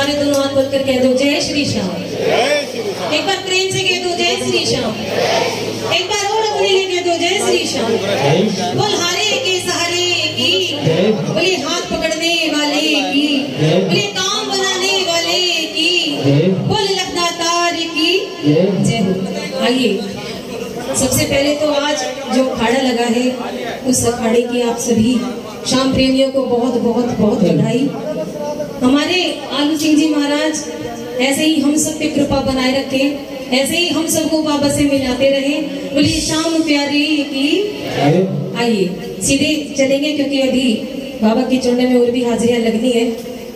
सारे दोनों हाथ बोलकर कह दो जय श्री श्याम। एक बार प्रेम से कह दो जय श्री श्याम। एक बार और अपने लिए कह दो जय श्री श्याम। बोल हारे के सहारे की, बोले हाथ पकड़ने वाले की, बोले काम बनाने वाले की, बोल लखदातार की जय हो। आइए सबसे पहले तो आज जो अखाड़ा लगा है उस अखाड़े की आप सभी श्याम प्रेमियों को बहुत बहुत बहुत बधाई। हमारे आलू सिंह जी महाराज ऐसे ही हम सब पे कृपा बनाए रखे, ऐसे ही हम सबको बाबा से मिलाते रहे। बोलिए श्याम प्यारी की। आइए सीधे चलेंगे क्योंकि अभी बाबा की चरणों में और भी हाजिरियां लगनी है।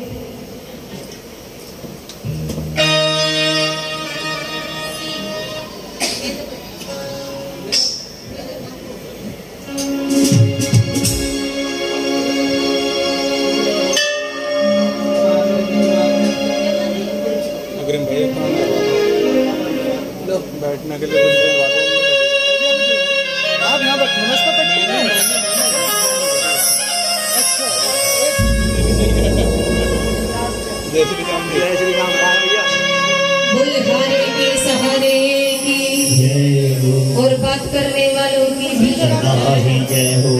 बैठने के लिए आप यहाँ बैठो ना, इसका जय श्री राम। जय श्री राम। बोल हारे के सहारे की और बात करने वालों की भी जय हो।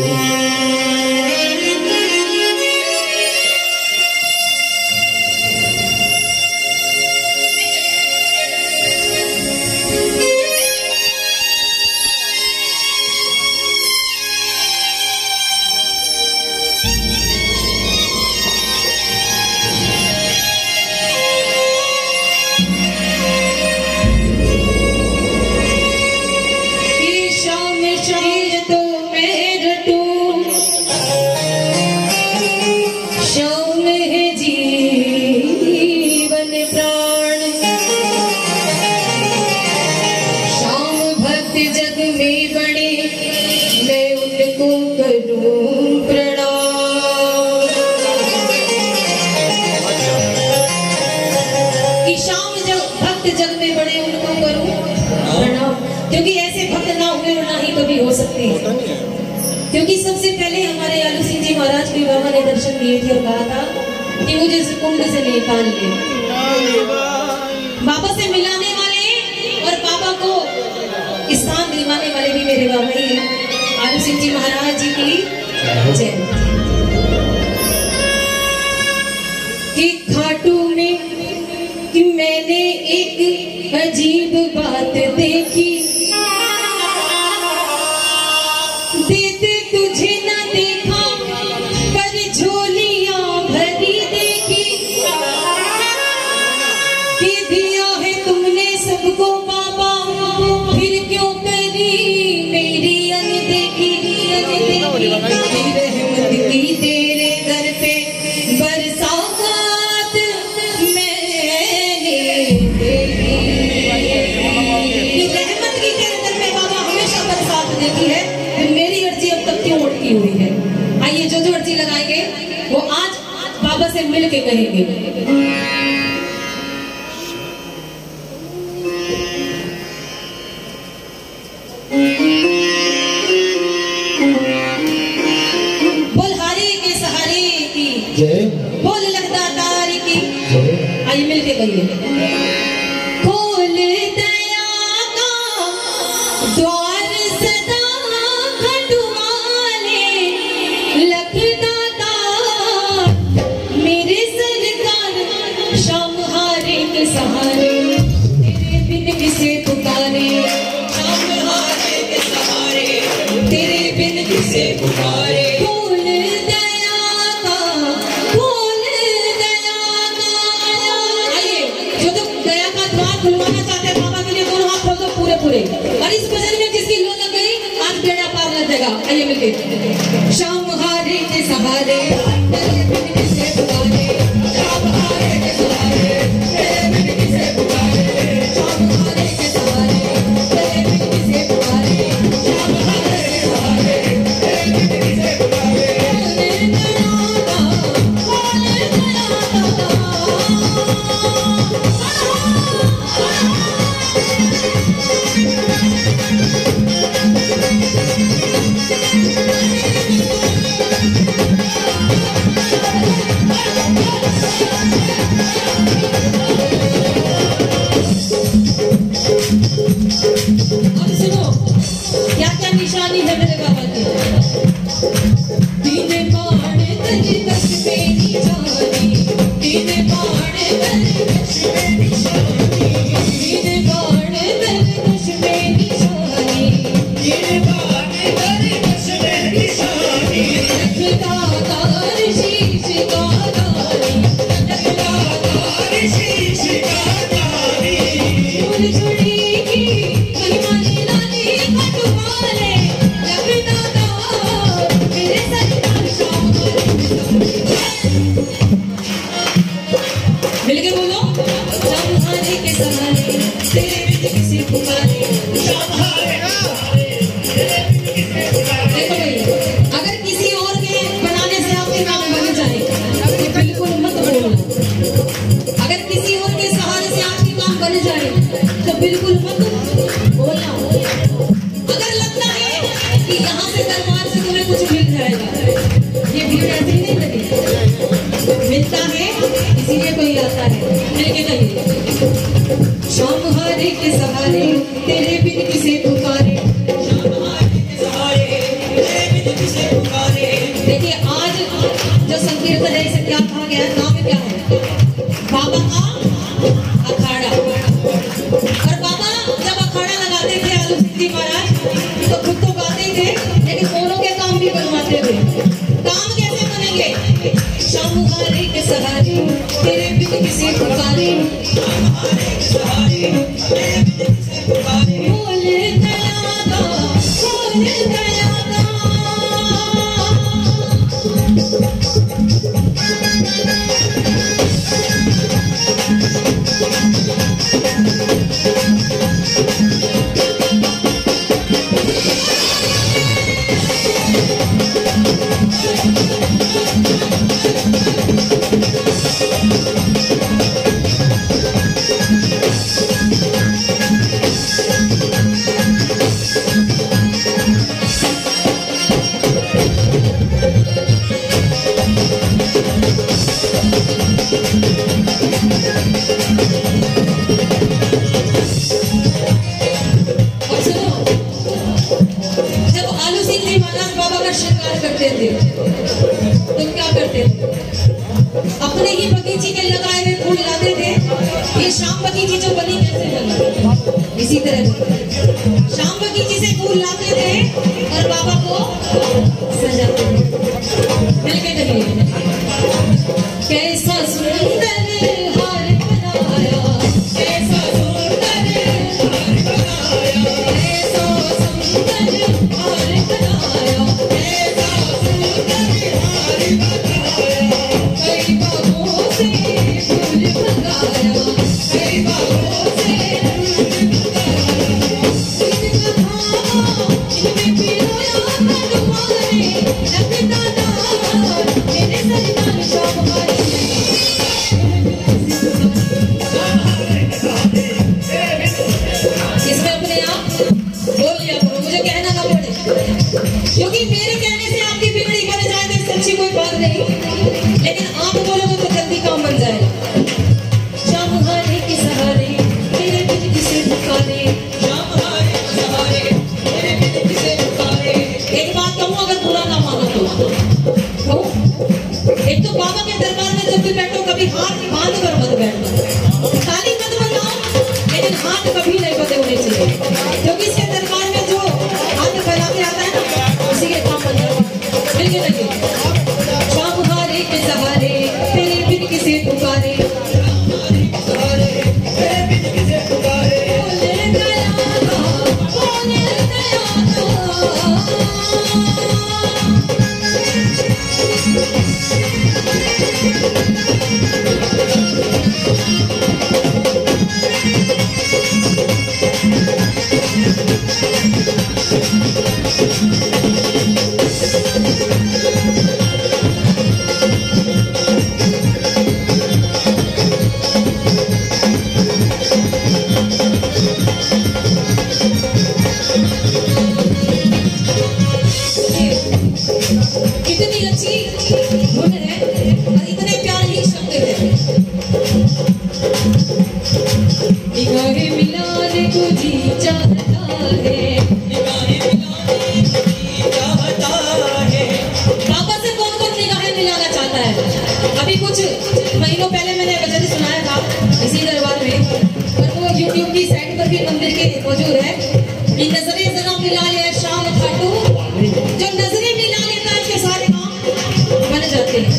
क्योंकि ऐसे भक्त ना हुए और ना ही कभी हो सकते हैं। क्योंकि सबसे पहले हमारे आलू सिंह जी महाराज के बाबा ने दर्शन दिए थे और कहा था कि मुझे इस कुंड से निकाल ले। बाबा से मिलाने वाले और बाबा को स्थान दिलवाने वाले भी मेरे बाबा ही हैं। आलू सिंह जी महाराज जी की जय। कि खाटू में कि मैंने एक अजीब बात देखी, देते तुझे न देखा पर झोलियां भरी देखी। कि दिया है तुमने सबको बाबा, फिर क्यों करी मेरी अनदेखी। रहमत की तेरे घर पे बरसात मैंने देखी। रहमत की तेरे घर पे बाबा हमेशा बरसात देखी है, मेरी अर्जी अब तक क्यों उड़ती हुई है। आइए जो जो अर्जी लगाएंगे वो आज बाबा से मिल के कहेंगे। बोल हारे के सहारे की जय, बोल लखदातार की जय। आइए मिल के कहिए। खोल दया का द्वार सदा खटवाले, लखदाता मेरे सरकार श्याम हारे के सहारे, तेरे बिन किसे पुकारे। श्याम हारे के सहारे, तेरे बिन किसे पुकारे। खोल दया का, खोल दया का। आइए जो तो दया का द्वार खुलवाना चाहते हैं बाबा के लिए दोनों हाथ खोल दो पूरे पूरे। और इस भजन में जिसकी लो लग गई आज बेड़ा पार लग जाएगा। आइए मिलके। श्याम हारे के सहारे, तेरे बिन किसे पुकारे। श्याम हारे के सहारे, तेरे बिन किसे पुकारे। श्याम हारे के सहारे, तेरे बिन किसे पुकारे। श्याम हारे के सहारे, तेरे बिन किसे पुकारे। खोल दया का, खोल दया का। अब सुनो क्या क्या निशानी है मेरे बाबा की। तीन बाण तरी कश में निशानी, तीन बाण तरी कश में निशानी, तीन बाण तरी कश में निशानी, तीन बाण तरी कश में निशानी। लखता तार शीश का तारी, लखता तार शीश का तारी। फूल छड़ी की कलमानी लाली कटवाले, लखता तार मेरे सरदार शाम मिल के बोलो। शाम हारे के सहारे तेरे बिन किसी पुकारे, शाम हारे के सहारे तेरे बिन किसी पुकारे। देखो भाई, अगर किसी और के बनाने से आपके काम बन जाए तो बिल्कुल मत बोलना। अगर किसी और के सहारे से आपके काम बन जाए तो बिल्कुल मत बोलना। अगर लगता है कि यहाँ से दरबार से तुम्हें कुछ मिल जाएगा, ये भीड़ ऐसे ही नहीं लगेगी, मिलता है इसीलिए कोई आता है। मिलके कहिए। शाम हारे के सहारे तेरे बिन किसे पुकारे, शाम हारे के सहारे तेरे बिन किसे पुकारे। देखिए आज जो संकीर्तन है इसे क्या कहा गया है, नाम क्या है? बाबा का अखाड़ा। और बाबा जब अखाड़ा लगाते थे आलू सिद्धि महाराज तो खुद तो गाते थे लेकिन औरों के काम भी बनवाते थे। काम कैसे बनेंगे? शाम हारे के सहारे तेरे बिन किसे पुकारे, शाम हारे के सहारे तेरे बिन किसे पुकारे। बोल दयादा, बोल दयादा। करते थे तो क्या करते थे? अपने ही बगीचे के लगाए हुए फूल लाते थे। ये शाम बगीची जो बनी कैसे बनी? इसी तरह शाम बगीचे से फूल लाते थे और बाबा को सजाते थे। मिलके कहिए। कैसा सुंदर हार बनाया, कैसा सुंदर हार बनाया, कैसा सुंदर हार बनाया, कैसा सुंदर हार बनाया। कई बागों से फूल मंगाया, कई बागों से फूल मंगाया। इनका धावा इनमें पिरोया भगवाने, लगता तार मेरे सरदार शाम हारे। इसमें अपने आप बोल लिया करो, मुझे कहना ना पड़े, क्योंकि मेरे कहने से आपकी बिगड़ी बन जाए तो इससे अच्छी कोई बात नहीं, लेकिन आप बोलोगे तो जल्दी काम बन जाएगा। शाम हारे के सहारे तेरे बिन किसे पुकारे, शाम हारे के सहारे तेरे बिन किसे पुकारे। एक बात कहूँ, अगर बुरा ना मानो तो कहूँ, एक तो बाबा के दरबार में जब भी बैठो कभी हाथ बांध कर मत बैठो, ताली मत बजाओ, लेकिन हाथ कभी नहीं बंधे होने चाहिए, क्योंकि इसके दरबार में जो हाथ फैला के आता है ना उसी के काम बन जाएगा। मिलके लगे। शाम हारे के सहारे तेरे बिन किसे पुकारे, सहारे तेरे बिन किसे पुकारे। बोले दयादा, बोले दयादा। चाहता है, निगाहें मिलाने को जी चाहता है। बाबा से कौन कौन निगाहें मिलाना चाहता है? अभी कुछ महीनों पहले मैंने भजन सुनाया था इसी दरबार में, और वो YouTube की साइट पर भी मंदिर के मौजूद है कि नजरें जरा मिला ले शाम खाटू, जो नजरें मिला लेता है उसके सारे काम बन जाते हैं।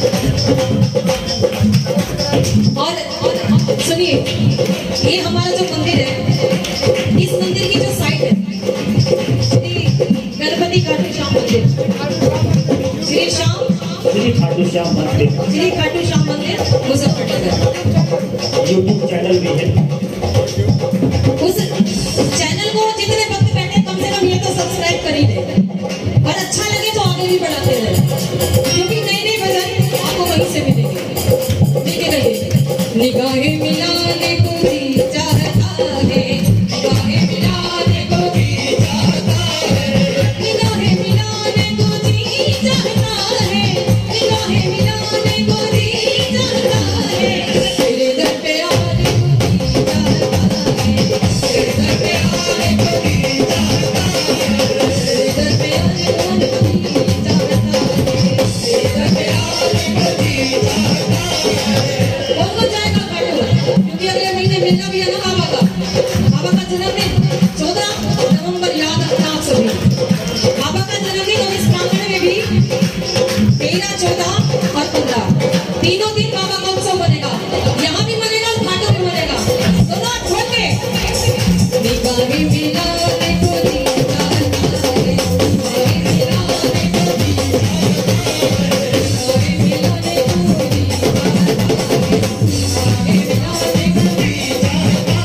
और सुनिए, ये हमारा जो मंदिर है, इस मंदिर की जो साइट है श्री गणपति खाटू श्याम मंदिर, श्री खाटू श्याम मंदिर मुजफ्फरनगर, यूट्यूब चैनल भी है। उस चैनल को जितने वक्त बैठे कम से कम ये तो सब्सक्राइब कर ही दे, और अच्छा लगे तो आगे भी बढ़ाते रहे, क्योंकि नए नए भजन आपको वहीं से मिलेंगे। देखिए रहिए, निगाहें मिलाने को जी चाहता है, निगाहें मिलाने को जी चाहता है, निगाहें मिलाने को जी चाहता है, निगाहें मिलाने को जी चाहता है, तेरे दर पे आने को जी चाहता है, तेरे दर पे आने को जी चाहता है, तेरे दर पे आने को जी चाहता है, तेरे दर पे आने को जी चाहता है। कौन कौन जाएगा खाटू? क्योंकि अगले महीने मिलना भी है ना बाबा का जन्मदिन 14 नवंबर, याद रखना आप सभी। बाबा का जन्मदिन और इस प्रांगण में भी 13, 14 और 15 तीनों दिन बाबा का उत्सव बनेगा। यहाँ भी बनेगा और खाटू भी बनेगा, दोनों हाथ खोल के। निगाहें मिलाने को जी चाहता है, निगाहें मिलाने को जी चाहता है, निगाहें मिलाने को जी चाहता है, निगाहें मिलाने को जी चाहता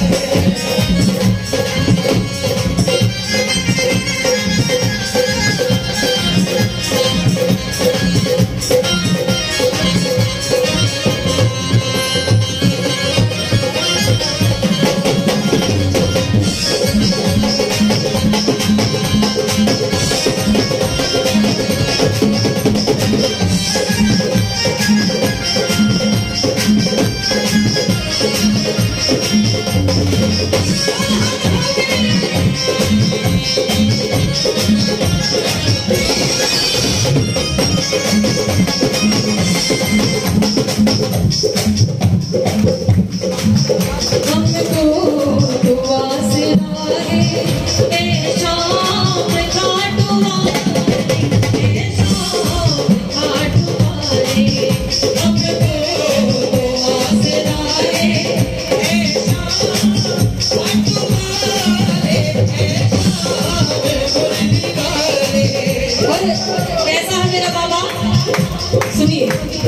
हमको दुआ से आए ए शाम खाटू आए, ए शाम खाटू आए, हमको दुआ से आए ए शाम खाटू आए, ए शाम मुरली वाले। और कैसा है मेरा बाबा? सुनिए,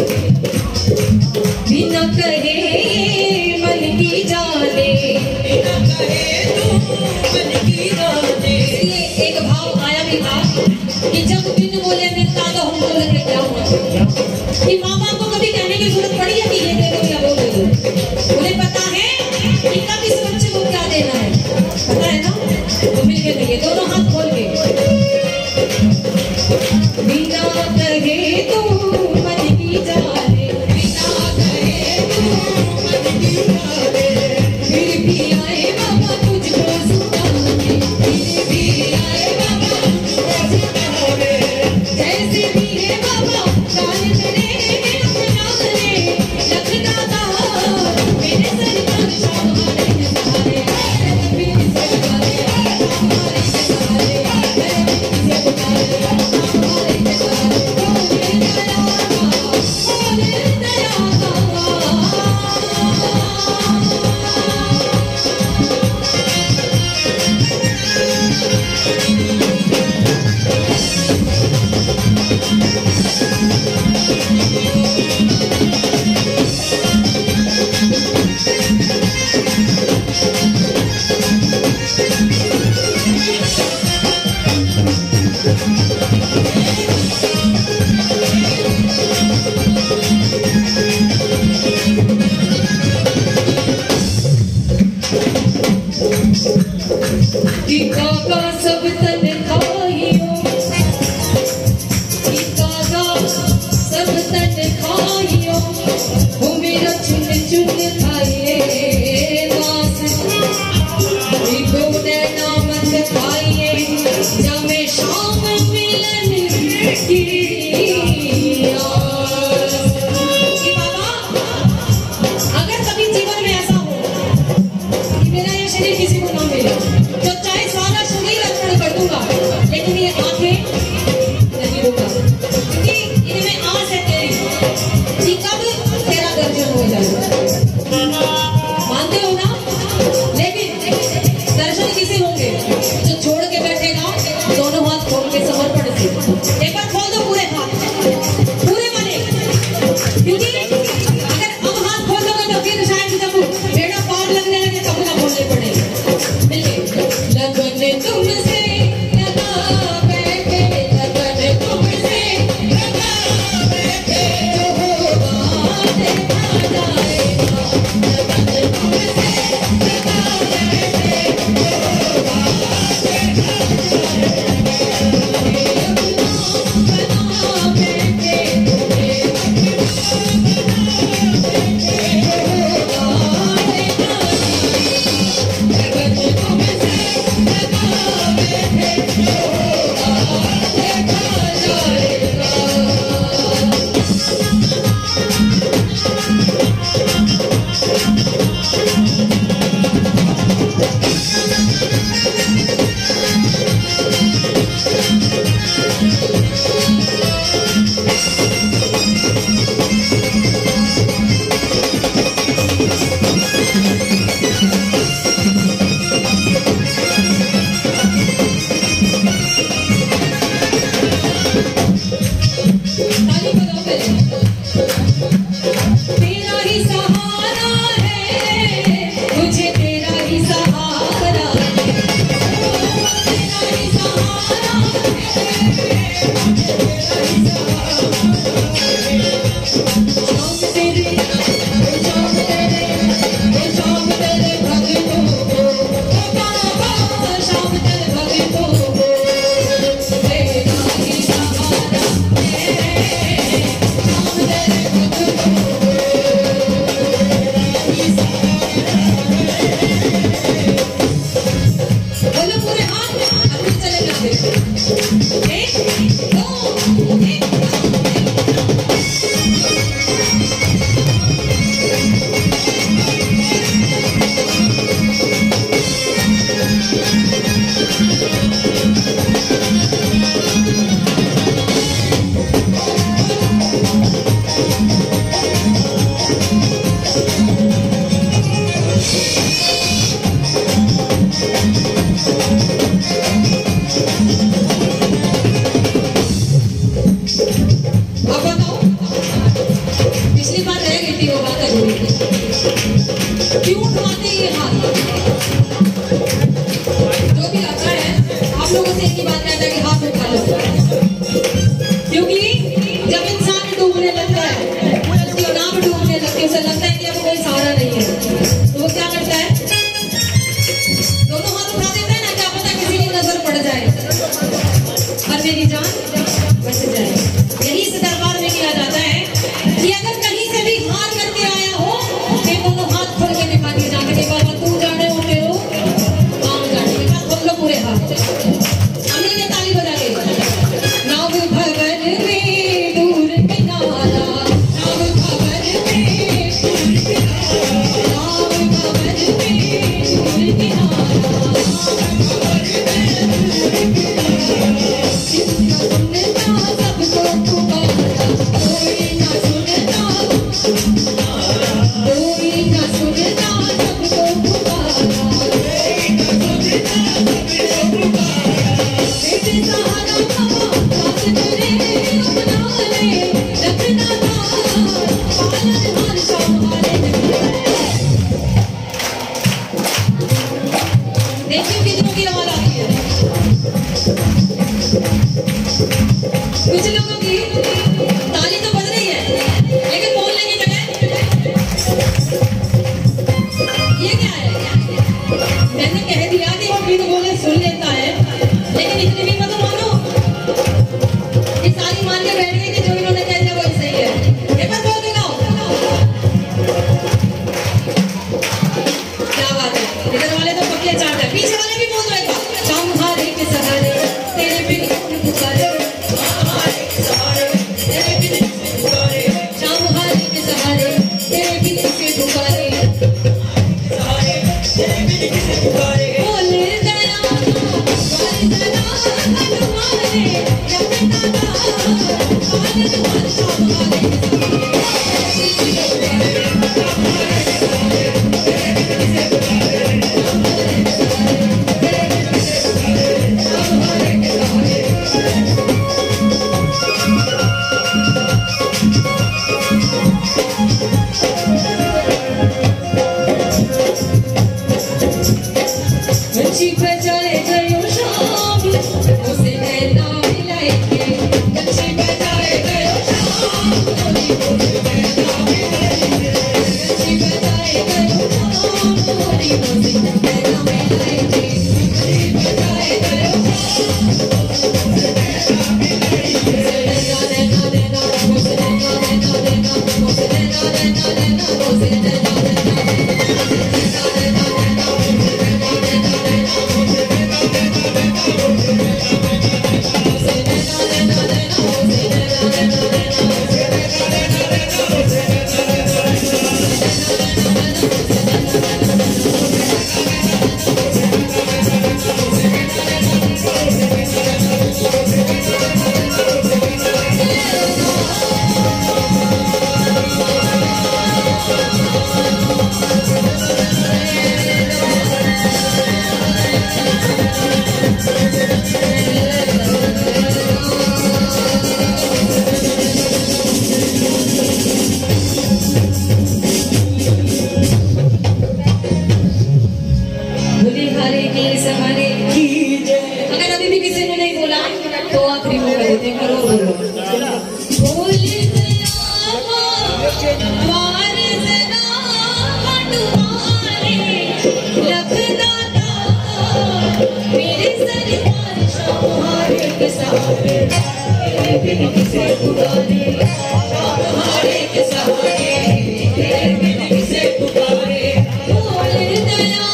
बिना कहे मन की जाने, बिना कहे तू मन की जाने। इसलिए एक भाव आया भी था कि जब बिन बोले मिलता तो हमको लगे क्या हुआ, कि माँ बाप को कभी कहने की जरूरत पड़ी है कि ये दे दो या वो दे दो। उन्हें पता है कि कब इस बच्चे को क्या देना है, पता है ना। तो मिलके कहिए, दोनों हाथ खोल के, बिना कहे तू मन की जाने, बिना कहे तू मन की जाने, फिर भी आए बाबा तुझको सुनाने, फिर भी आए बाबा तुझको सुनाने, जैसे भी है बाबा चाल चले अपना करे, लखदाता मेरे सरकार शामारे के सहारे, मेरे सरकार शामारे के सहारे, मेरे सरकार शामारे के सहारे, बोले दया टीका का सब तन खाइयो, टीका का सब तन खाइयो, वो मेरा चुन चुन खाइए मास, टीको ने काम मिले तो चाहे सारा शरीर अर्पण कर दूंगा, लेकिन ये आंखें नहीं रोका, क्योंकि इनमें आस है तेरी कि कब तेरा दर्शन हो जाए। मानते हो ना? लेकिन दर्शन किसे होंगे? जो छोड़ के बैठेगा दोनों हाथ खोल के समर्पण से। एक बार खोल दो पूरे हाथ, पूरे वाले, क्योंकि अगर अब हाथ खोल दोगे तो फिर शायद जब बेड़ा पार लगने लगे तब ना खोलने पड़े। लगन तुमसे लगा बैठे, लगन तुमसे लगा बैठे, जो होगा देखा जाएगा। लगन तुमसे लगा बैठे, जो होगा तेरा ही सहारा है, मुझे तेरा ही सहारा है, तेरा ही सहारा है, मुझे तेरा ही शाम तेरे भक्तों को, बाबा शाम तेरे भक्तों को, तेरा ही सहारा है, शाम तेरे भक्तों को। बोलो पूरे हाथ, अब चले जाते। एक, दो, एक। अब बताओ, पिछली बार रह गई थी वो बात अधूरी, क्यों उठवाते ये हाथ? जो भी आता है आप लोगों से एक ही बात कहता है कि हाथ उठा लो, क्योंकि जब इंसान डूबने लगता है, उसकी नाव डूबने लगती है, उसे लगता है कि अब कोई सहारा नहीं है, तो वो क्या करता है? दोनों हाथ उठा देता है ना, क्या पता किसी की नजर पड़ जाए और मेरी जान बच जाए। यही इस दरबार में किया जाता है कि अगर कहीं से भी हार करके आया हो तो दोनों हाथ खोल के दिखा दिए जाते हैं, बाबा तू जाने हो मेरो काम जाने। हाथ खोल लो पूरे हाथ, हमने ये ताली बजा के। नाव भवन में दूर किनारा, नाव भवन में दूर किनारा, नाव भवन में दूर किनारा, सबको पुकारा, कोई ना सुनता, कोई ना सुनता, सबको पुकारा, तेरे सहारा बाबा, साथ तेरे अपना ले, रखना था पालनहार संभाले। देखिए कितनों की आवाज आ रही है, कुछ लोगों की ताली तो बज रही है लेकिन बोलने की जगह ये क्या है? मैंने कह दिया कि वो बिन बोले सुन लेता है, लेकिन इतनी भी मत मानो कि ताली मान के बैठ गई कि जो इन्होंने कह दिया वही सही है। एक बार बोल देगा क्या बात है? इधर वाले तो पक्के चाट है, पीछे वाले भी बोल रहे थे, शाम हारे के सहारे तेरे बिन पुकारे, शाम हारे के सहारे तेरे बिन पुकारे, शाम हारे के सहारे तेरे बिन पुकारे, बोल बजाए गयो शाम उसे नैना मिलाएंगे कच्ची बजाए गयो शाम उसे नैना मिलाएंगे कच्ची बजाए गयो शाम उसे नैना मिलाएंगे कच्ची बजाए गयो शाम उसे नैना मिलाएंगे नैना नैना उसे नैना नैना नैना उसे नैना नैना नैना उसे नैना अगर अभी भी किसी ने नहीं बोला तो आखिरी मौका देते हैं करो बोलो भूल मेरे सरकार शामुहारे के सहारे तेरे बिन किसे पुकारे शामुहारे के सहारे तेरे बिन किसे पुकारे भूल दया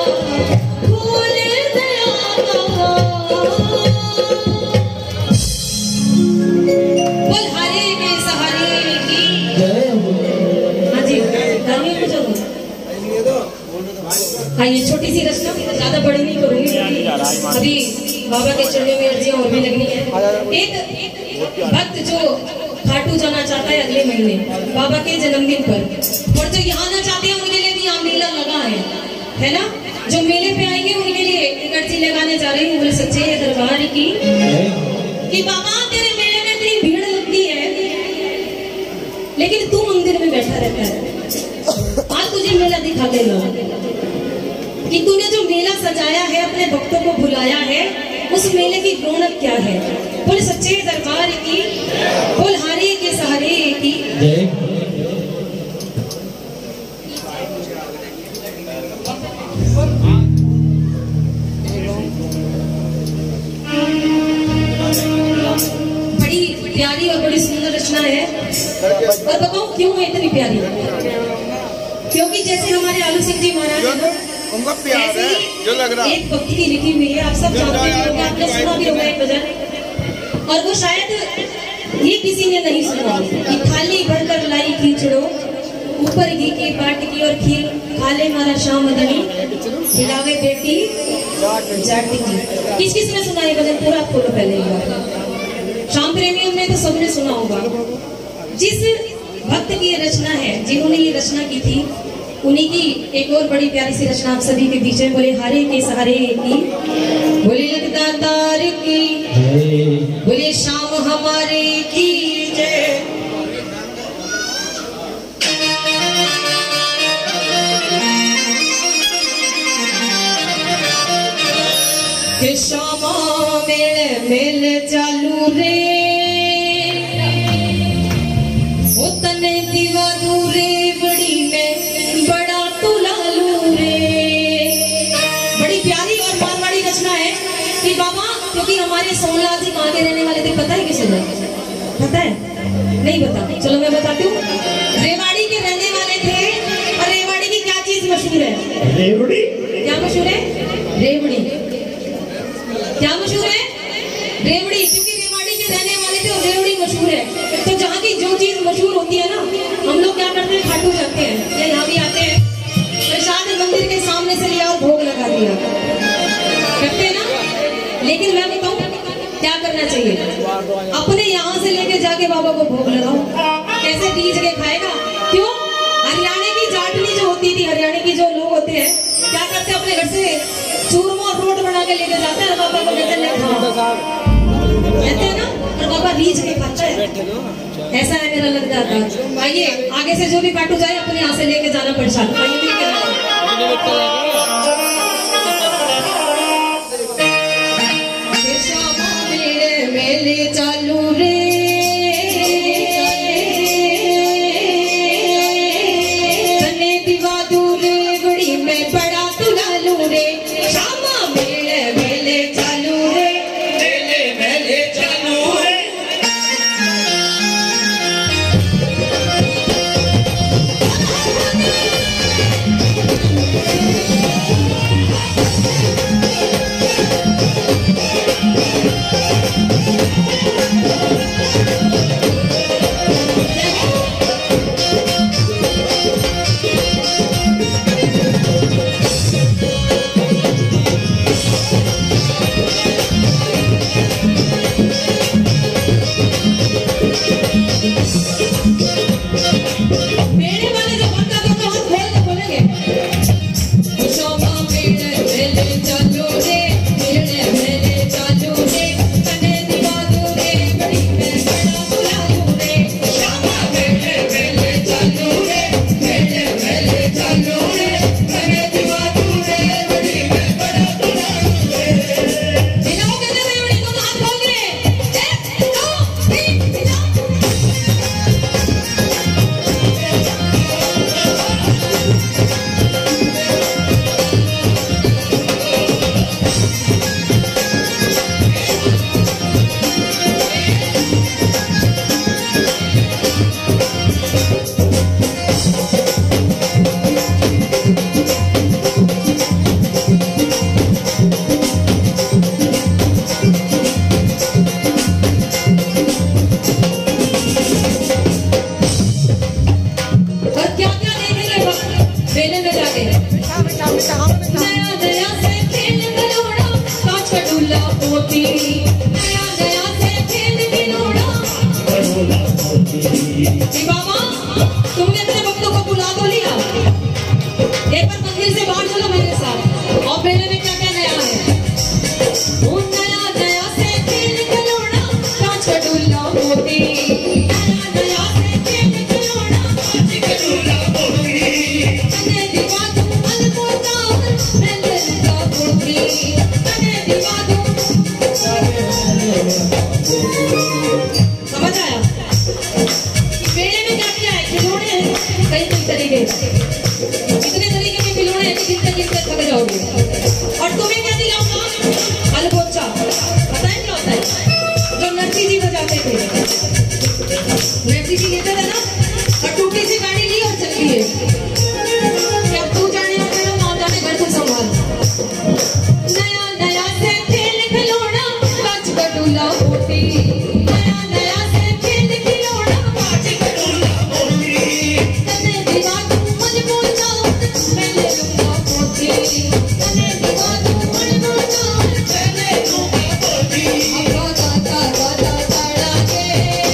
हाँ ये छोटी सी रचना ज्यादा बड़ी नहीं करूंगी अभी बाबा के चरणों में अर्जियां और भी लगनी है। एक भक्त जो खाटू जाना चाहता है अगले महीने बाबा के जन्मदिन पर और जो यहाँ आना चाहते हैं उनके लिए भी यहाँ मेला लगा है ना। जो मेले पे आएंगे उनके लिए एक अर्जी लगाने जा रही हूँ बोले सच्चे दरबार की कि बाबा तेरे मेले में इतनी भीड़ लगती है लेकिन तू मंदिर में बैठा रहता है। आज तुझे मेला दिखा देगा कि तूने जो मेला सजाया है अपने भक्तों को बुलाया है उस मेले की रौनक क्या है। बोल सच्चे दरबार की बोल हारे के सहारे की बड़ी प्यारी और बड़ी सुंदर रचना है। और बताओ क्यों है इतनी प्यारी? क्योंकि जैसे हमारे आलू सिंह जी महाराज उनका प्यार है जो लग रहा एक भक्ति की लिखी हुई है आप सब जानते होंगे आपने सुना भी होगा एक भजन और वो शायद ये किसी ने नहीं सुना कि थाली भरकर लाई खींचड़ो ऊपर घी की बाट की और खीर खाले मारा शाम मदनी खिलावे बेटी जाटी की। किस किस ने सुना ये भजन पूरा खोलो पहले एक बार। शाम प्रेमियों ने तो सबने सुना होगा। जिस भक्त की ये रचना है जिन्होंने ये रचना की थी उन्हीं की एक और बड़ी प्यारी सी रचना आप सभी के बीच में बोले हारे के सहारे की बोले लगता तार की बोले शाम हमारे की जय। के शामा मेल मेल चालू रे उतने दीवा दूरे बड़ी में बड़ा तुलालू रे। बड़ी प्यारी और मारवाड़ी रचना है कि बाबा क्योंकि हमारे सोमलाल जी कहाँ के रहने वाले थे पता है किसे? पता है? नहीं पता? चलो मैं बताती हूँ। रेवाड़ी के रहने वाले थे। और रेवाड़ी की क्या चीज मशहूर है? रेवड़ी। क्या मशहूर है? रेवड़ी। क्या मशहूर है? रेवड़ी। क्योंकि रेवाड़ी के रहने वाले थे और रेवड़ी मशहूर है। तो जहाँ की जो चीज मशहूर होती है ना हम लोग क्या करते हैं खाटू जाते हैं या यहाँ भी आते हैं प्रसाद मंदिर के सामने से लिया और भोग लगा दिया करते हैं ना। लेकिन मैं बताऊँ क्या करना चाहिए? अपने यहाँ से लेके जाके बाबा को भोग लगाओ। कैसे बीज के खाएगा? क्यों? हरियाणा की जाटनी जो होती थी हरियाणा की जो लोग होते हैं क्या करते हैं अपने घर से चूरमा और रोट बना के लेके जाते हैं बाबा को कहते हैं ना और बाबा रीझ के खाता है। ऐसा है मेरा लगता था। आइए आगे से जो भी काटू जाए अपने यहाँ से लेके जाना प्रसाद। समझ आया? मेले में क्या क्या है? खिलौने हैं कई कई तरीके, इतने तरीके के खिलौने हैं कि गिनते गिनते थक जाओगे। और तुम्हें क्या दिलाऊंगा? अलगोचा। पता है क्या होता है? जो नरसी जी बजाते थे, नरसी जी कहते थे ना, और टूटी सी गाड़ी ली और चल दिए कि अब तू जाने और तेरा माँ जाने, घर को संभाल। नया नया से खेल खिलौना, कांच का डूला होती। नया नया से खेल खिलौना, कांच का डूला होती। तने दीवा तू मन बोलता, मैं ले लूंगा पोती। तने दीवा तू मन बोलता, मैं ले लूंगा पोती। गाता गाता गाता के,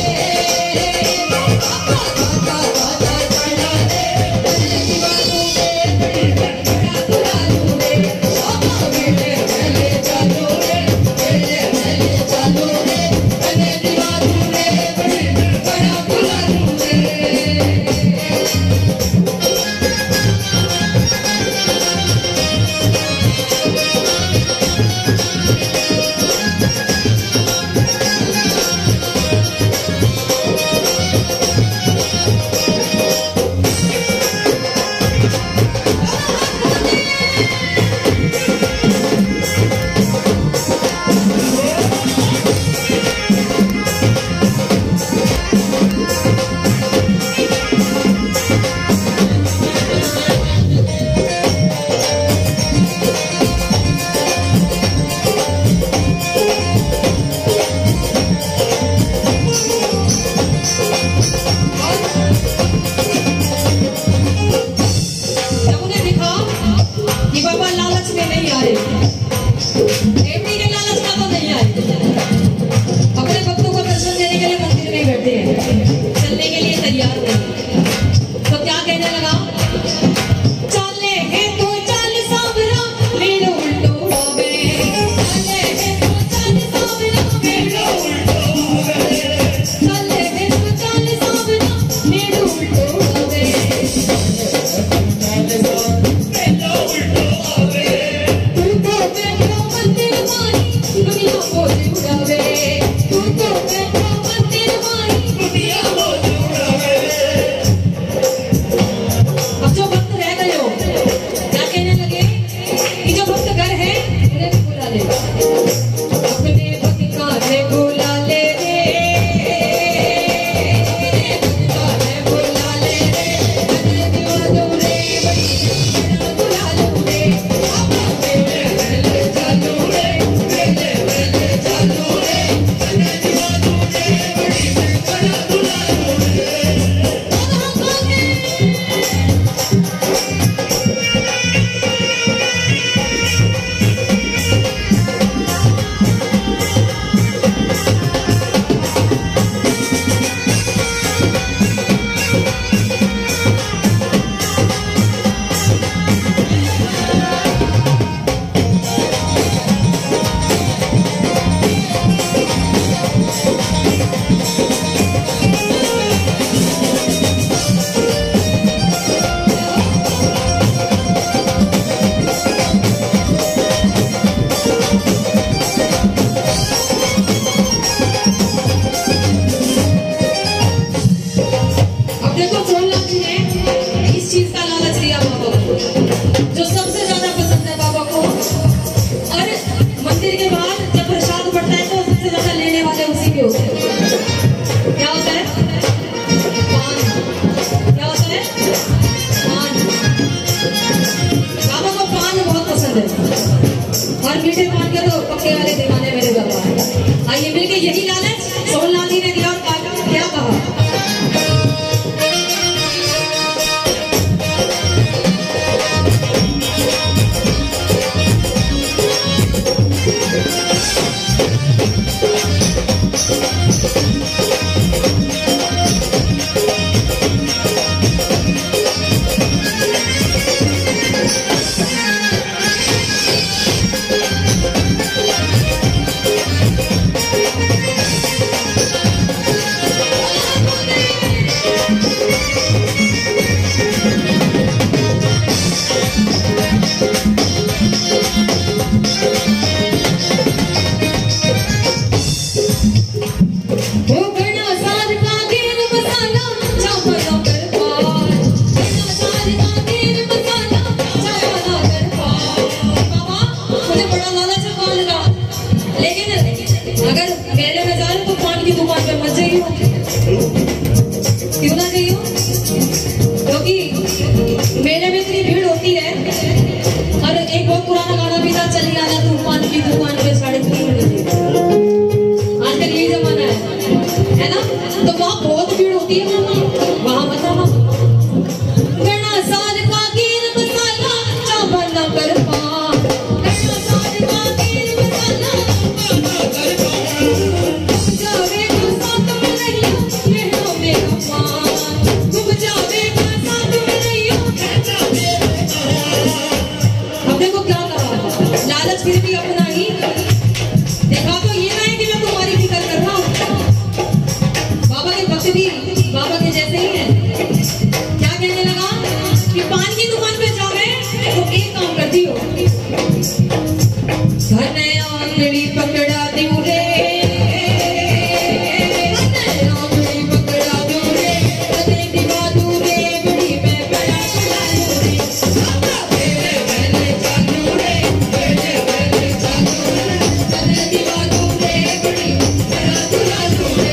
गाता गाता गाता के, तने दीवा तू बड़ी बड़ा बुला लूंगे। बाबा मेरे मेले चालू रे, मेले मेले चालू रे, तने दीवा तू बड़ी बड़ा बुला लूंगे। जब उन्हें दिखा कि बाबा लालच में नहीं आए, एमडी के लालच में तो नहीं आए, अपने भक्तों को दर्शन देने के लिए मंदिर में बैठे हैं, चलने के लिए तैयार नहीं। तो क्या कहने लगा? चले है तो चल सावरा, मेरे उल्टो होवे। चले है तो चल सावरा, मेरे उल्टो होवे। चले है तो चल सावरा, मेरे उल्टो होवे। तू तो बैठो मंदिर माई, दुनिया बोझ उड़ावे। तू तो बैठो मंदिर माई, दुनिया बोझ उड़ावे। अब जो भक्त रह गए हो, क्या कहने लगे कि जो भक्त घर है उन्हें भी बुला ले, अपने भक्त का है बुला ले रे, अपने भक्त का है बुला ले रे, अपने दीवानों रे बड़ी बड़ा बुला लो रे। बाबा मेरे मेले चालू रे, मेले मेले चालू रे, अपने दीवानों रे बड़ी बड़ा बुला लो रे। अब देखो सोमनाथ जी ने इस चीज का लालच दिया बाबा को, जो सबसे ज्यादा पसंद है बाबा को। और मंदिर के बाहर जब प्रसाद बढ़ता है तो सबसे ज्यादा लेने वाले उसी के होते हैं। क्या होता है? पान। क्या होता है? पान। बाबा को पान बहुत पसंद है, और मीठे पान के तो पक्के वाले दीवाने मेरे बाबा हैं। आइए मिलके यही लालच सोमनाथ जी ने दिया और क्या कहा? अगर मेले में जा रहे तो पान की दुकान पे मत जाइयो। क्यों ना जाइयो? क्योंकि मेले में इतनी भीड़ होती है। और एक बहुत पुराना गाना भी था, चली आना तू पान की दुकान पे 3:30 बजे। आजकल यही जमाना है ना? तो वहाँ बहुत भीड़ होती है, वहाँ मत आना। गणा साल का गिर मसाला चावल न कर पा, गणा साल का गिर मसाला जावे का साथ में नहीं ये हो मेरा पान, डूब जावे का साथ में नहीं अब देखो क्या कहा, लालच फिर भी अपना ही देखा। तो ये नहीं कि मैं तुम्हारी फिक्र कर रहा हूँ, बाबा के भक्त भी बाबा के जैसे ही है। क्या कहने लगा कि पान की दुकान पे जावे तो एक काम करती हो, धने आंगली पकड़ा दूं रे, धने आंगली पकड़ा दूं रे, धने दिवा दूं रे, बड़ी मैं बड़ा चलूं रे, तेरे मैंने चलूं रे, तेरे मैंने चलूं रे, धने दिवा दूं रे, बड़ी बड़ा चलूं रे।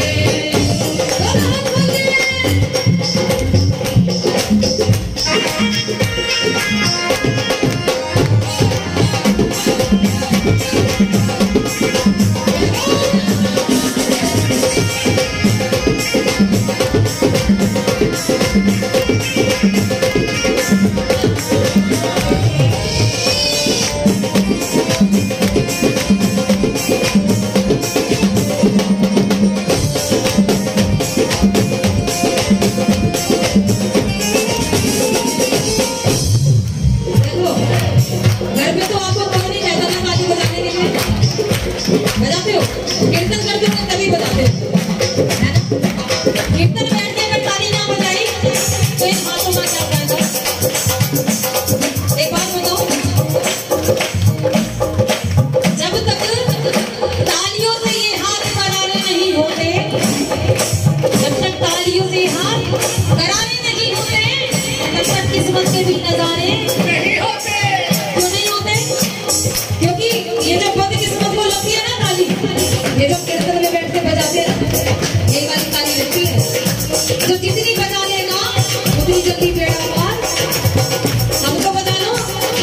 किस्मत के भी नजारे नहीं होते। क्यों नहीं होते? क्योंकि ये जो बद किस्मत को लगती है ना ताली, ये जो कीर्तन में बैठ के बजाते हैं ये वाली ताली लगती है, जो जितनी बजा लेगा उतनी जल्दी बेड़ा पार। हमको बजा लो,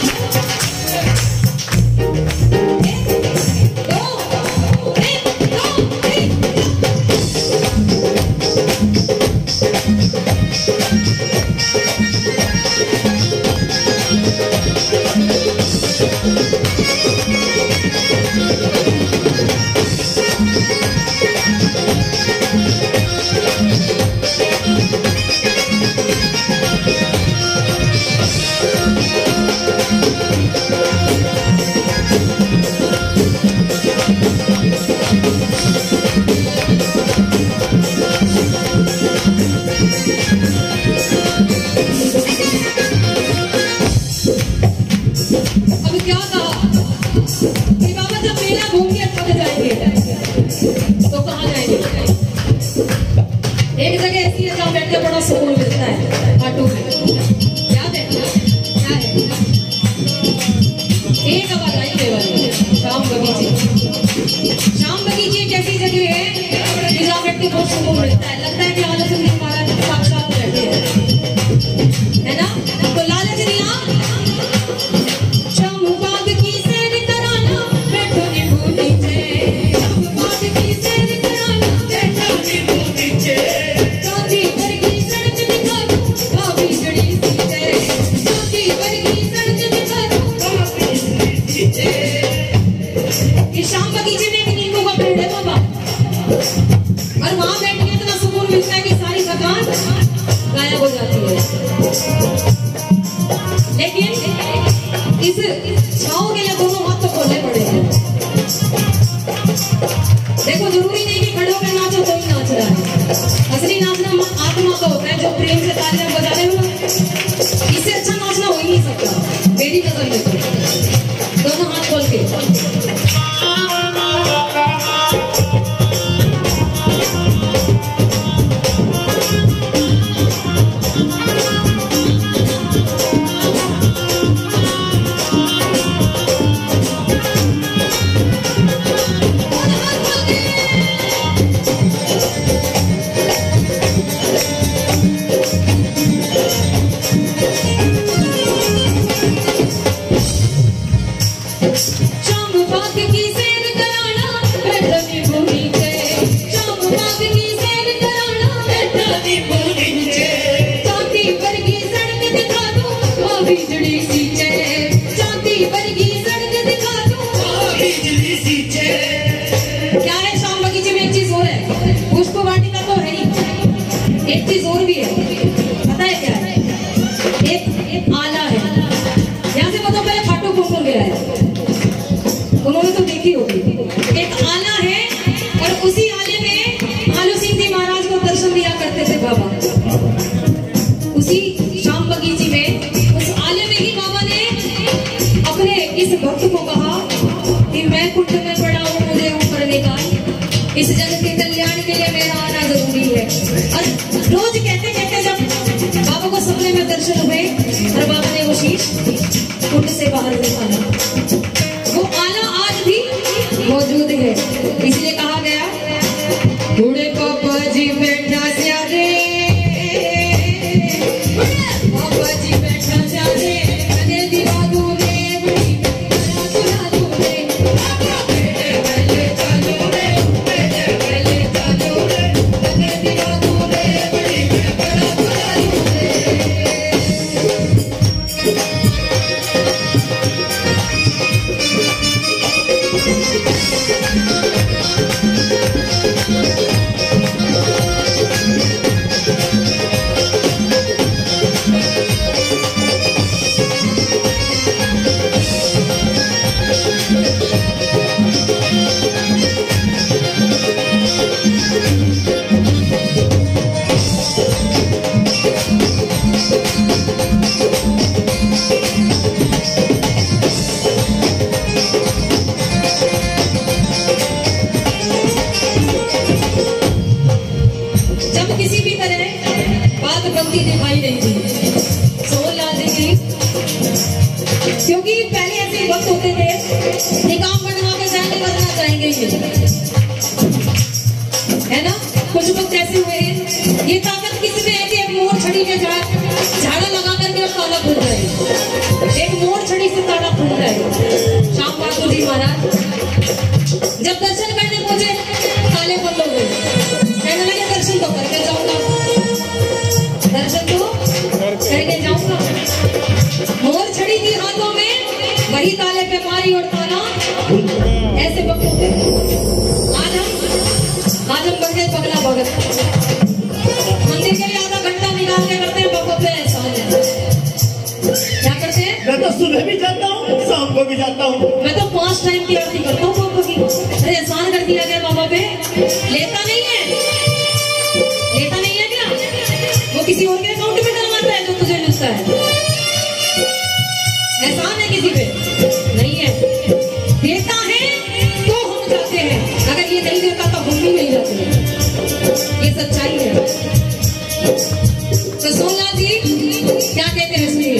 एक जगह ऐसी है जहाँ बैठ के बड़ा सुकून मिलता है, ऑटो में। याद है क्या है? एक आवाज आई केवल, शाम बगीचे। शाम बगीचे एक ऐसी जगह है जहाँ बैठ के बहुत सुकून मिलता है। लगता है कि लालच नहीं मारा, साक्षात बैठे हैं, है ना? तो लालच नहीं, शाम बाग की सैर कराना बैठो नींबू नीचे, शाम बाग की सैर कराना बैठो नींबू नीचे, चांदी वर्गी सड़क दिखा दूं भाभी जड़ी सीते, चांदी वर्गी सड़क दिखा दूं भाभी जड़ी सीते। ये शाम बगीचे में एक नींबू का पेड़ है बाबा, और वहां बैठ के इतना सुकून मिलता है कि सारी थकान गायब हो जाती है। लेकिन इस छाव के लिए दोनों हाथ तो खोलने पड़ेंगे। देखो जरूरी नहीं कि खड़े होकर नाचो, कोई नाच रहा है। असली नाचना आत्मा का होता है, जो प्रेम से तालियां बजा रहे हो। इससे अच्छा नाचना हो ही नहीं सकता मेरी नजर में। तो दोनों हाथ खोल के क्या है शाम बगीचे में? एक चीज और है, पुष्प वाटिका तो है ही, एक चीज और भी है, पता है क्या है? एक आला है। यहाँ से बताओ पहले खाटू कौन गया है, उन्होंने तो देखी होगी। एक आला है और उसी आले में आलू सिंह जी महाराज को दर्शन दिया करते थे बाबा। उसी शाम बगीचे में, उस आले में ही बाबा ने अपने इस भक्त को कहा कि मैं कुंड में पड़ा हूँ, मुझे ऊपर निकाल, इस जगत के कल्याण के लिए मेरा आना जरूरी है। और रोज कहते कहते जब बाबा को सपने में दर्शन हुए और बाबा ने वो शीश कुंड से बाहर निकाला, वो आला आज भी मौजूद है। इसलिए कहा गया बूढ़े पापा जी बैठा स्यारे, पापा जी बैठा स्यारे, कने दीवानों ने बड़ी बड़ा दूरे, पहले चालू रे, पहले चालू रे, कने दीवानों ने बड़ी बड़ा दूरे। दिखाई नहीं दी सोहनलाल जी की, क्योंकि पहले ऐसे वक्त होते थे निकाम बनवा के जाने बदलना चाहेंगे ये, है ना? कुछ वक्त ऐसे हुए हैं, ये ताकत किसी में है कि एक मोड़ छड़ी में झाड़ा लगा करके ताला खुल जाए, एक मोड़ छड़ी से ताला खुल जाए। शाम बहादुर जी महाराज जब दर्शन करने पहुंचे ताले बंद हो गए, कहने लगे दर्शन तो करके जाऊंगा, दर्शन तो करके जाऊंगा। मोर छड़ी थी हाथों में, वही ताले पे मारी और ताला ऐसे वक्त होते। आज हम बन गए पगला भगत, मंदिर के लिए आधा घंटा निकाल के करते हैं बाबा पे एहसान है। क्या करते हैं? मैं तो सुबह भी जाता हूँ, शाम को भी जाता हूँ। मैं तो 5 टाइम की आरती करता हूँ बाबा की। अरे एहसान कर दिया गया बाबा पे, लेता नहीं है, लेता नहीं है क्या? वो किसी और के अकाउंट में डलवाता है जो तुझे मिलता है। एहसान है किसी पे? नहीं है। देता है तो हम जाते हैं, अगर ये नहीं देता तो हम भी नहीं जाते हैं। ये सच्चाई है। तो सोहनलाल जी क्या कहते हैं इसमें?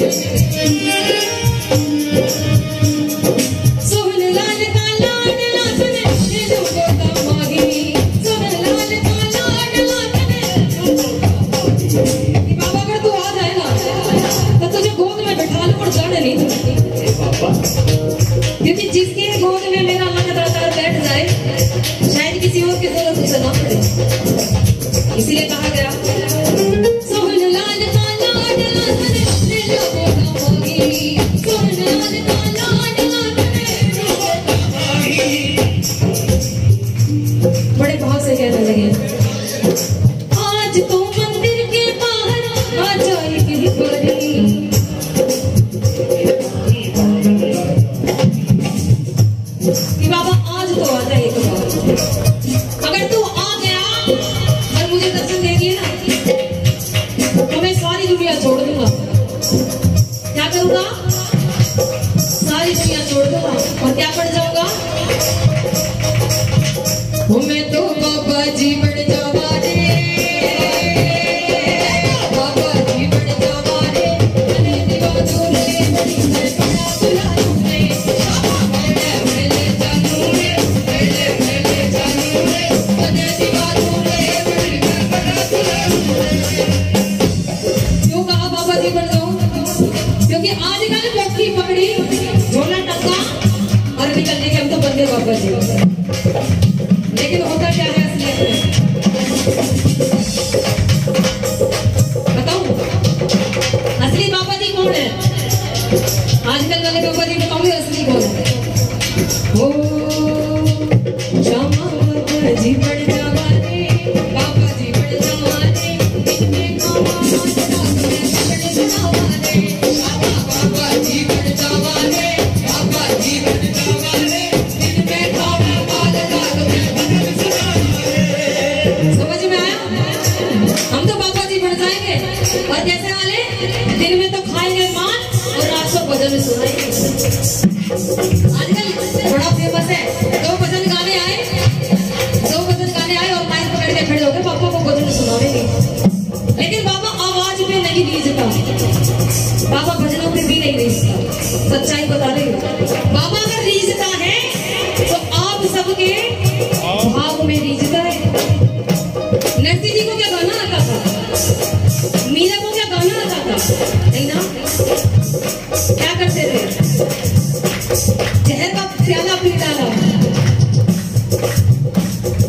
सोहनलाल का लाडला सुने लोगों का माही, सोहनलाल का लाडला सुने लोगों का माही। बाबा अगर तू आ जाए ना तो तुझे गोद में बैठा लो और जाने नहीं दूंगी, क्योंकि जिसके गोद में मेरा मन लगातार बैठ जाए शायद किसी और की जरूरत उसे ना पड़े। इसलिए कहा गया सोहनलाल का लाडला सुने लोगों का माही, सोहनलाल का लाडला सुने लोगों का माही। बड़े भाव से कहने लगे आज तो मंदिर के बाहर आ जाएगी बड़ी, कि बाबा आज तो आ जाए एक बार। अगर तू आ गया और मुझे दर्शन दे दिए ना तो मैं सारी दुनिया छोड़ दूंगा। क्या करूंगा? सारी दुनिया छोड़ दूंगा और क्या पड़ जाऊंगा? मैं तो बाबा जी बढ़ जावा रे, बाबा जी बढ़ जावा रे, कने दीवानों ने बड़ी मैं बड़ा बुला दूंगे, पहले चालू रे, पहले चालू रे, कने दीवानों ने बड़ी मैं बड़ा बुला दूंगे। क्यों कहा बाबा जी बढ़ जाऊं? क्योंकि आजकल पट्टी पकड़ी, झोला टंगा और निकलने के हम तो बंदे बाबा जी। लेकिन होता क्या है असलियत में बताऊं? असली बाबा जी कौन है? आजकल वाले बाबा जी बताऊंगे असली कौन है।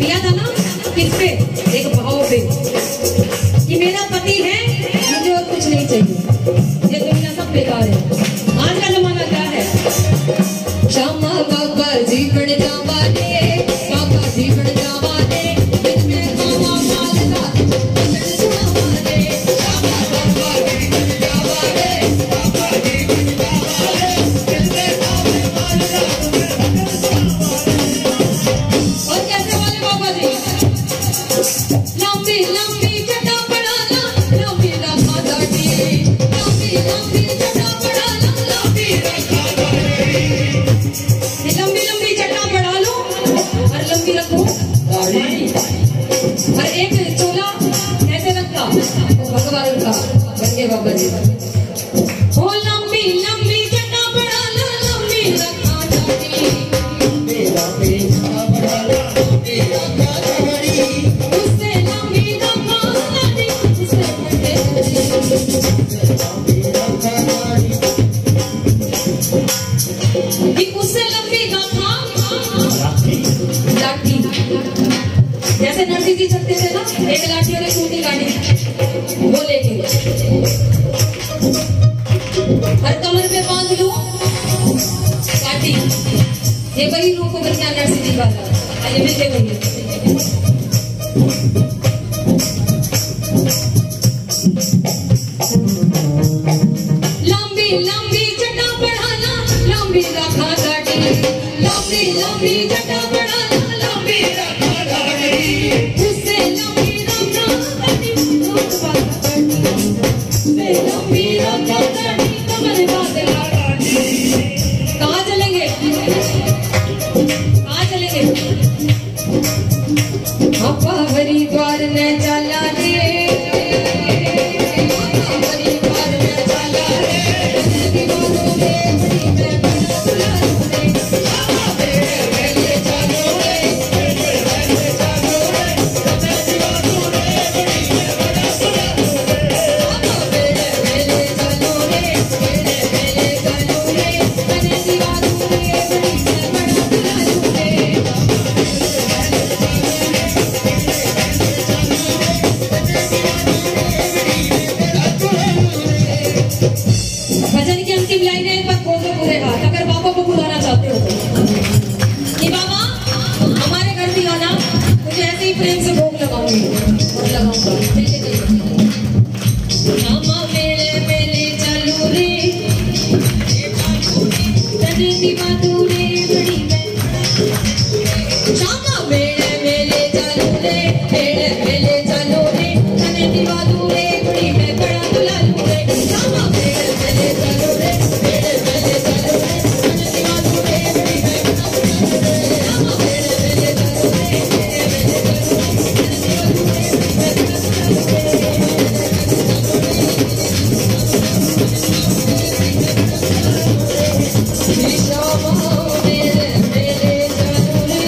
पिया था ना किस पे? एक भाव पे कि मेरा पति है, मुझे और कुछ नहीं चाहिए, ये दुनिया सब बेकार है। आज का जमाना क्या है? श्यामा बाबा जी बड़ जावा दे, बाबा जी बड़ जावा दे, बिन में खावा मालदा बदल सुनावा दे। श्यामा बाबा जी बड़ जावा दे, बाबा जी बड़ जावा दे, बिन में खावा मालदा बदल सुनावा दे। और कैसे वाले बाबा जी? लंबी लंबी जटा बढ़ाना, लंबी रखा दाढ़ी, लंबी लंबी जटा बढ़ाना, लंबी रखा दाढ़ी। लंबी लंबी जटा बढ़ा लो और लंबी रखो दाढ़ी। और एक चोला ऐसे रखा भगवान का बनके बाबा जी। ओ लंबी लंबी जटा बढ़ाना, लंबी रखा दाढ़ी, लंबी लंबी जटा बढ़ाना, लंबी रखा दाढ़ी। उससे लंबी रखा दाढ़ी, उससे बड़े उससे लंबी रखा लाठी। जैसे नरसिंह जी चलते थे ना, एक लाठी और एक छोटी गाड़ी वो लेके, और कमर पे बांध लो लाठी। ये वही रूप बन गया नरसिंह जी वाला। आइए मिलते हुए लंबी लंबी जटा बढ़ाना, लंबी रखा दाढ़ी, लंबी लंबी जटा बढ़ाना, लंबी रखा दाढ़ी। उससे लंबी रखा दाढ़ी, लंबी रखा दाढ़ी, कमर बांध ला दाढ़ी। कहाँ चलेंगे? कहाँ चलेंगे? अपा हरिद्वार ने चला दे, भजन की अंतिम लाइन है, एक बार खोल दो पूरे हाथ अगर बाबा को बुलाना चाहते हो कि बाबा हमारे घर भी आना, मुझे ऐसे ही प्रेम से भोग लगाऊंगी और लगाऊंगा। मामा मेले मेले चलो रे, तने दीवानों रे बड़ी श्यामा मेले मेले चलो रे, मेले मेले चलो रे, तने दीवानों रे बड़ी मैं बड़ा दुलारू रे। श्यामा मेले मेले चलो रे, मेले मेले चलो रे, तने दीवानों रे बड़ी मैं बड़ा दुलारू रे। श्यामा मेले मेले चलो रे, मेले मेले चलो रे, तने दीवानों रे बड़ी मैं बड़ा दुलारू रे। श्यामा मेले मेले चलो रे,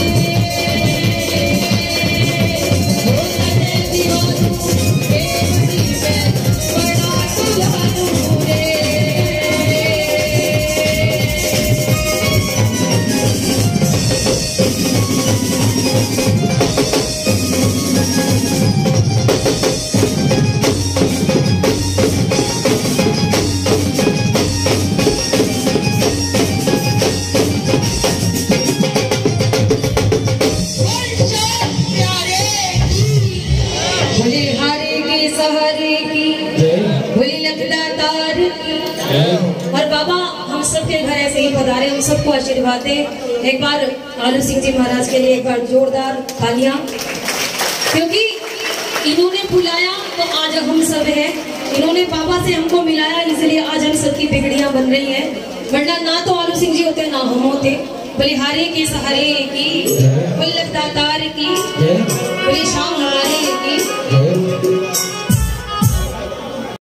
तने दीवानों रे बड़ी मैं बड़ा दुलारू रे। बोले हारे के सहारे की, बोले लगता तार की। और बाबा हम सबके घर ऐसे ही पधारे, हम सबको आशीर्वाद दे। एक बार आलू सिंह जी महाराज के लिए एक बार जोरदार तालियां, क्योंकि इन्होंने बुलाया तो आज हम सब हैं, इन्होंने बाबा से हमको मिलाया, इसलिए आज हम सबकी बिगड़ियां बन रही हैं। वरना ना तो आलू सिंह जी होते ना हम होते। बोले हारे के सहारे की, बोले लगता तार की, बोले शाम